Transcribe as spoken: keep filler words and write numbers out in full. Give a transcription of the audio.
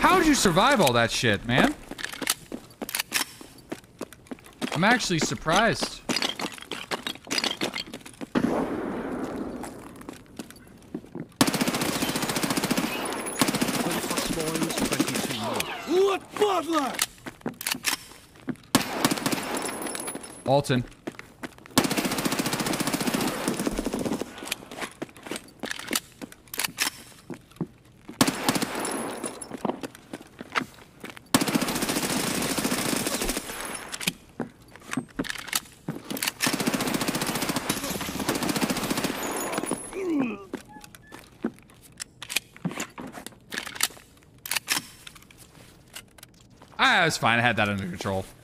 How did you survive all that shit, man? I'm actually surprised. What butler? Alton. Ah, it's fine. I had that under control.